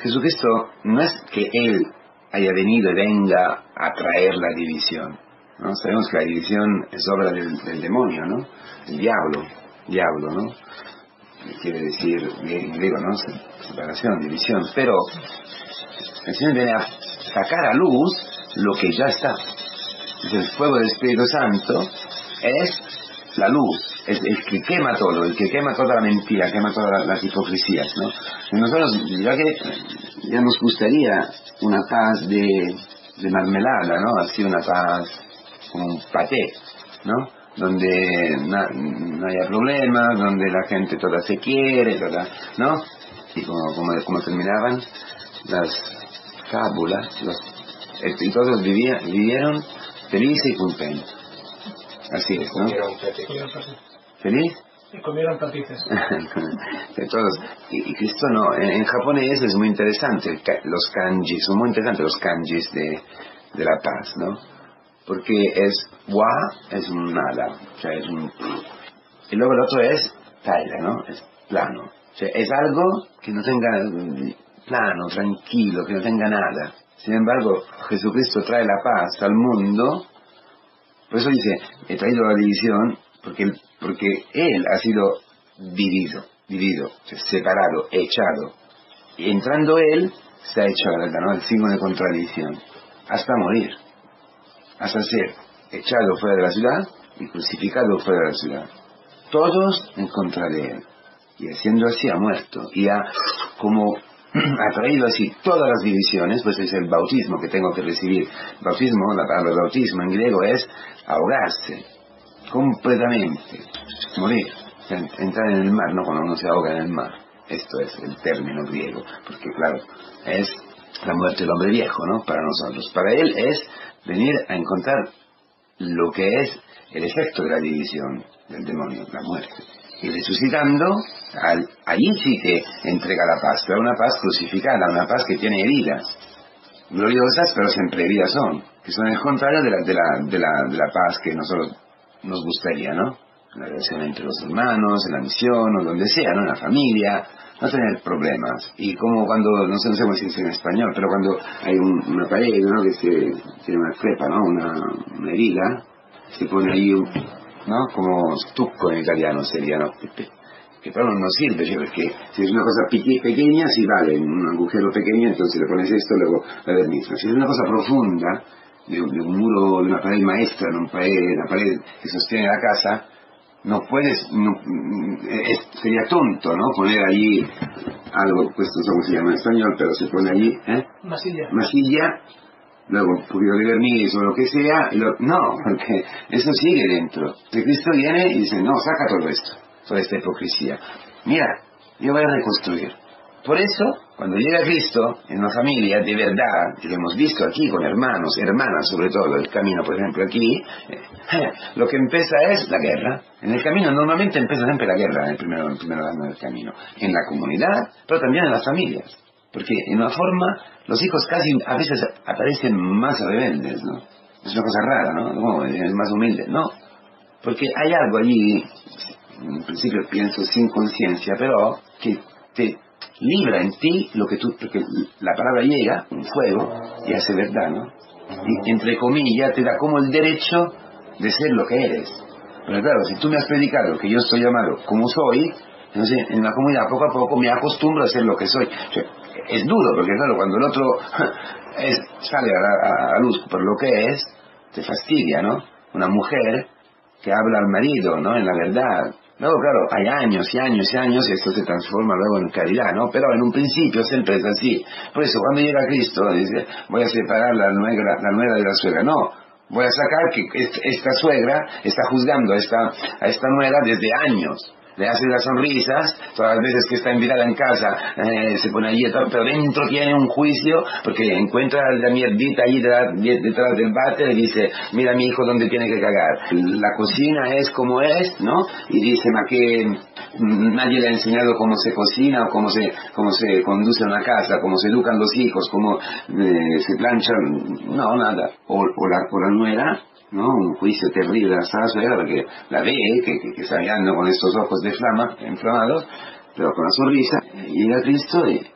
Jesucristo no es que Él haya venido y venga a traer la división, ¿no? Sabemos que la división es obra del demonio, ¿no? El diablo, ¿no? Quiere decir, en griego, ¿no? Separación, división, pero el Señor viene a sacar a luz lo que ya está. El fuego del Espíritu Santo es la luz, es el que quema todo, el que quema toda la mentira, quema todas las hipocresías, ¿no? Y nosotros, ya nos gustaría una paz de marmelada, ¿no? Así una paz como un paté, ¿no? Donde no haya problemas, donde la gente toda se quiere, toda, ¿no? Y como terminaban las fábulas, y todos vivieron felices y contentos. Así es, ¿no? ¿Feliz? Y comieron patices. De todos. Y Cristo no. En japonés es muy interesante los kanjis, son muy interesantes los kanjis de la paz, ¿no? Porque wa es un nada, o sea, es un... Y luego el otro es taira, ¿no? Es plano. O sea, es algo que no tenga plano, tranquilo, que no tenga nada. Sin embargo, Jesucristo trae la paz al mundo. Por eso dice, he traído la división porque Él ha sido dividido, o sea, separado, echado. Y entrando Él, se ha hecho, ¿no?, el signo de contradicción, hasta morir, hasta ser echado fuera de la ciudad y crucificado fuera de la ciudad. Todos en contra de Él. Y siendo así ha muerto. Y ha traído así todas las divisiones, pues es el bautismo que tengo que recibir. Bautismo, la palabra bautismo en griego es ahogarse, completamente, morir, entrar en el mar, no cuando uno se ahoga en el mar. Esto es el término griego, porque claro, es la muerte del hombre viejo, ¿no? Para nosotros. Para él es venir a encontrar lo que es el efecto de la división del demonio, la muerte. Y resucitando, allí sí que entrega la paz, pero una paz crucificada, una paz que tiene heridas, gloriosas, pero siempre heridas que son el contrario de la paz que nosotros nos gustaría, ¿no? La relación entre los hermanos, en la misión, o donde sea, ¿no? En la familia, no tener problemas. Y como cuando, no sé cómo se dice en español, pero cuando hay una pared, ¿no?, que tiene una crepa, ¿no?, una herida, se pone ahí, ¿no?, como stucco en italiano sería, ¿no?, que pero no sirve, ¿sí? Porque si es una cosa pequeña, sí vale, un agujero pequeño, entonces le pones esto, luego la verniz. Si es una cosa profunda, de un muro, de una pared maestra, una pared que sostiene la casa, no puedes, sería tonto, ¿no?, poner allí algo, pues no sé cómo se llama en español, pero se pone allí, masilla, luego un poquito de verniz o lo que sea, no, porque eso sigue dentro. Y Cristo viene y dice, no, saca todo esto, toda esta hipocresía. Mira, yo voy a reconstruir. Por eso, cuando llega Cristo en una familia de verdad, y lo hemos visto aquí con hermanos, hermanas sobre todo, el camino, por ejemplo, aquí, lo que empieza es la guerra. En el camino normalmente empieza siempre la guerra, en el primer año del camino, en la comunidad, pero también en las familias. Porque en una forma, los hijos casi a veces aparecen más rebeldes, ¿no? Es una cosa rara, ¿no? Como es más humilde, no. Porque hay algo allí, en principio pienso sin conciencia, pero que te libra en ti lo que porque la palabra llega, un fuego, y hace verdad, ¿no? Y entre comillas te da como el derecho de ser lo que eres. Pero claro, si tú me has predicado que yo soy llamado como soy, entonces en la comunidad poco a poco me acostumbro a ser lo que soy. O sea, es duro, porque claro, cuando el otro sale a luz por lo que es, te fastidia, ¿no? Una mujer que habla al marido, ¿no?, en la verdad. Luego, claro, hay años y años y años y esto se transforma luego en caridad, ¿no? Pero en un principio siempre es así. Por eso, cuando llega Cristo, dice, voy a separar la nuera de la suegra. No, voy a sacar que esta suegra está juzgando a esta nuera desde años. Le hace las sonrisas, todas las veces que está invitada en casa, se pone allí, pero dentro tiene un juicio, porque encuentra la mierdita allí detrás del váter y dice, mira mi hijo dónde tiene que cagar. La cocina es como es, ¿no? Y dice, ma que nadie le ha enseñado cómo se cocina, o cómo se conduce una casa, cómo se educan los hijos, cómo se planchan, no, nada. O la nuera, ¿no? Un juicio terrible a la suegra, porque la ve, que está mirando con estos ojos de flama, inflamados, pero con la sonrisa, y llega Cristo y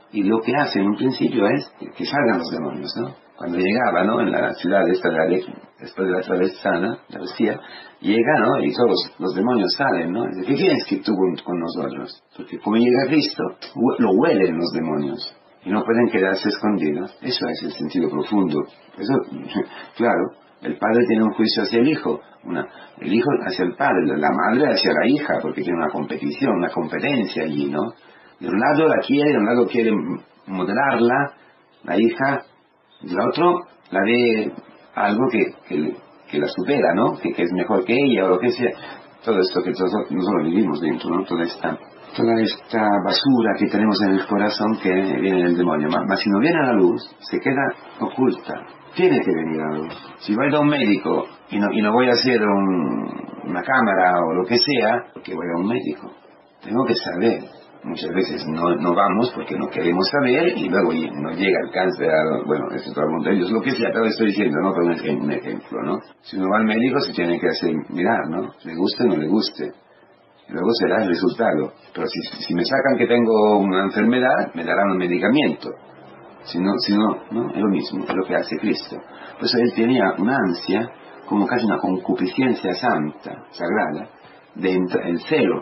Y lo que hace en un principio es que salgan los demonios, ¿no? Cuando llegaba, ¿no? En la ciudad esta después de la travesía, llega, ¿no? Y todos los demonios salen, ¿no? Dice, ¿qué tienes que tú con nosotros? Porque como llega Cristo, lo huelen los demonios. Y no pueden quedarse escondidos. Eso es el sentido profundo. Eso, claro, el padre tiene un juicio hacia el hijo. El hijo hacia el padre, la madre hacia la hija, porque tiene una competición, una competencia allí, ¿no? De un lado la quiere, de un lado quiere modelarla, la hija, del otro la ve algo que la supera, ¿no? Que es mejor que ella o lo que sea. Todo esto que nosotros vivimos dentro, ¿no? Toda esta basura que tenemos en el corazón que viene del demonio. Mas si no viene a la luz, se queda oculta. Tiene que venir a la luz. Si voy a un médico y no voy a hacer una cámara o lo que sea, porque voy a un médico. Tengo que saber. Muchas veces no vamos porque no queremos saber y luego nos llega el cáncer, bueno, eso todo el mundo, ellos lo que sea, pero estoy diciendo, ¿no? Por un ejemplo, ¿no? Si uno va al médico se tiene que hacer mirar, ¿no? Le guste o no le guste. Y luego será el resultado. Pero si me sacan que tengo una enfermedad, me darán un medicamento. Si no, ¿no? Es lo mismo, es lo que hace Cristo. Por eso él tenía una ansia, como casi una concupiscencia santa, sagrada, el celo.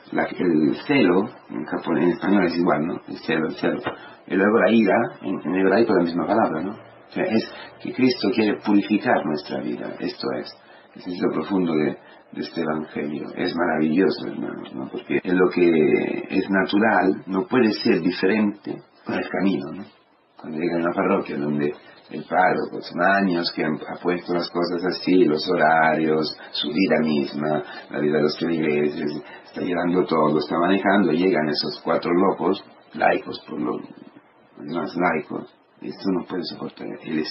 El celo, en español es igual, ¿no? El celo. Y luego la ira, en hebraico es la misma palabra, ¿no? O sea, es que Cristo quiere purificar nuestra vida. Esto es el sentido profundo de este evangelio. Es maravilloso, hermanos, ¿no? Porque en lo que es natural no puede ser diferente con el camino, ¿no? Cuando llega a una parroquia donde el párroco son años que ha puesto las cosas así, los horarios, su vida misma, la vida de los feligreses, está llevando todo, está manejando, llegan esos 4 locos, laicos por los más laicos, esto no puede soportar.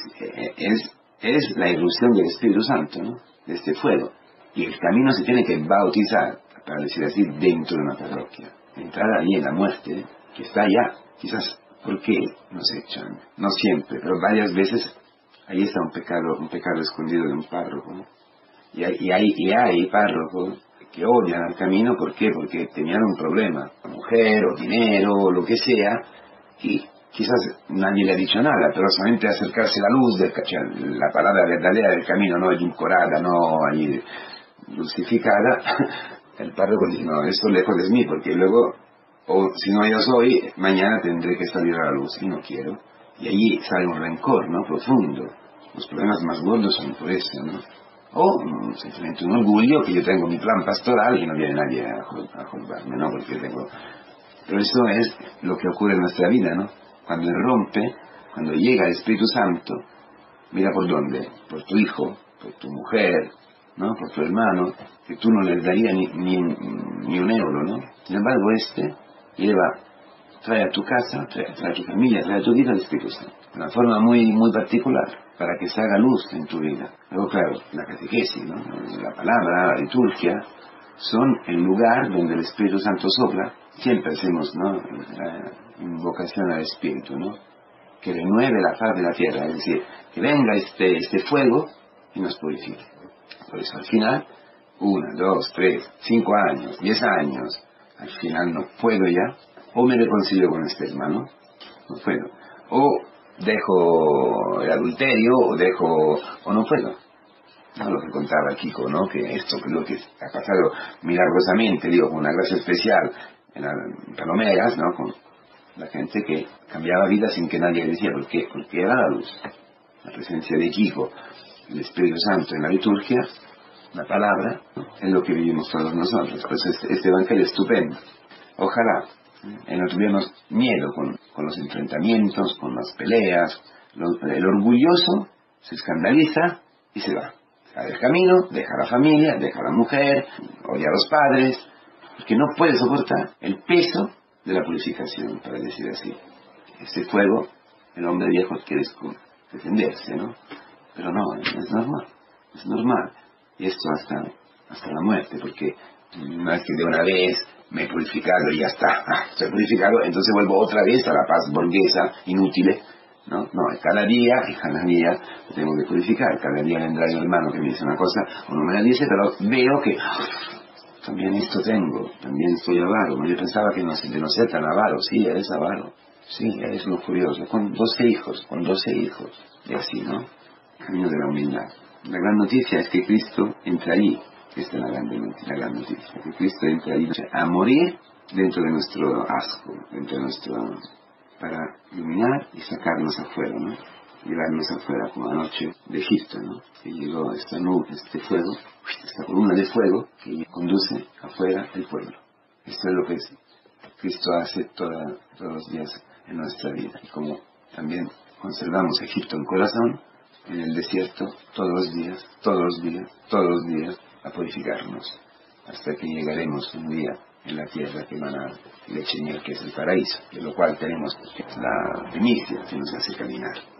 Es la irrupción del Espíritu Santo, ¿no? De este fuego. Y el camino se tiene que bautizar, para decir así, dentro de una parroquia. Entrar ahí en la muerte, que está allá, quizás. ¿Por qué nos echan? No siempre, pero varias veces ahí está un pecado escondido de un párroco, ¿no? Y hay párrocos que odian al camino, ¿por qué? Porque tenían un problema, mujer o dinero o lo que sea, y quizás nadie le ha dicho nada, pero solamente acercarse a la luz, la palabra verdadera del camino, no edulcorada, no ahí dulcificada, el párroco dice, no, esto lejos de mí, porque luego, o si no yo soy, mañana tendré que salir a la luz, y no quiero. Y ahí sale un rencor, ¿no? Profundo. Los problemas más gordos son por eso, ¿no? O simplemente un orgullo, que yo tengo mi plan pastoral y no viene nadie a juzgarme, ¿no? Porque tengo... Pero eso es lo que ocurre en nuestra vida, ¿no? Cuando rompe, cuando llega el Espíritu Santo, mira por dónde, por tu hijo, por tu mujer, ¿no? Por tu hermano, que tú no les darías ni un euro, ¿no? Sin embargo, trae a tu casa, trae a tu familia, trae a tu vida el Espíritu Santo. De una forma muy, muy particular, para que se haga luz en tu vida. Luego, claro, la catequesis, ¿no? La palabra, la liturgia, son el lugar donde el Espíritu Santo sopla. Siempre hacemos, ¿no? La invocación al Espíritu, ¿no? Que renueve la faz de la tierra, es decir, que venga este fuego y nos purifique. Por eso al final, 1, 2, 3, 5 años, 10 años, al final no puedo ya, o me reconcilio con este hermano, no puedo, o dejo el adulterio, o no puedo. No, lo que contaba Kiko, ¿no? Que esto es lo que ha pasado milagrosamente, digo, con una gracia especial en las Palomeras, ¿no? Con la gente que cambiaba vida sin que nadie le decía. ¿Por qué? Porque era la luz, la presencia de Kiko, el Espíritu Santo en la liturgia, la palabra, ¿no? Es lo que vivimos todos nosotros. Por eso este evangelio es estupendo. Ojalá no tuviéramos miedo con los enfrentamientos, con las peleas. El orgulloso se escandaliza y se va. Sale del camino, deja a la familia, deja a la mujer, odia a los padres, porque no puede soportar el peso de la purificación, para decir así. Este fuego, el hombre viejo quiere defenderse, ¿no? Pero no, es normal. Y esto hasta la muerte, porque no es que de una vez me he purificado y ya está, estoy purificado, entonces vuelvo otra vez a la paz burguesa, inútil, ¿no? No, cada día tengo que purificar, cada día vendrá el hermano que me dice una cosa, o no me la dice, pero veo que también esto tengo, también soy avaro. Yo pensaba que de no ser tan avaro, sí, eres avaro. Sí, es lo curioso, con 12 hijos, y así, ¿no? Camino de la humildad. La gran noticia es que Cristo entra allí. Esta es la gran noticia, que Cristo entra allí a morir dentro de nuestro asco, dentro de nuestro... para iluminar y sacarnos afuera, ¿no? Llevarnos afuera, como anoche de Egipto, ¿no? Que llegó esta nube, este fuego, esta columna de fuego que conduce afuera el pueblo. Esto es lo que Cristo hace todos los días en nuestra vida. Y como también conservamos Egipto en corazón, en el desierto, todos los días, a purificarnos, hasta que llegaremos un día en la tierra que emana leche y miel, que es el paraíso, de lo cual tenemos la primicia que nos hace caminar.